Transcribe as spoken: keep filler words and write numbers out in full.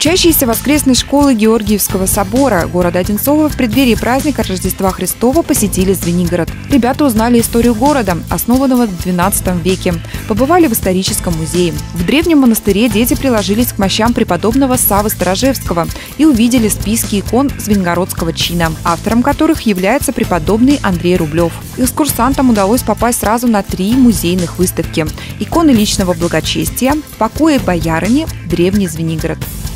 Учащиеся воскресной школы Георгиевского собора города Одинцово в преддверии праздника Рождества Христова посетили Звенигород. Ребята узнали историю города, основанного в двенадцатом веке. Побывали в историческом музее. В древнем монастыре дети приложились к мощам преподобного Саввы Сторожевского и увидели списки икон звенигородского чина, автором которых является преподобный Андрей Рублев. Экскурсантам удалось попасть сразу на три музейных выставки: иконы личного благочестия, покои боярыни, древний Звенигород.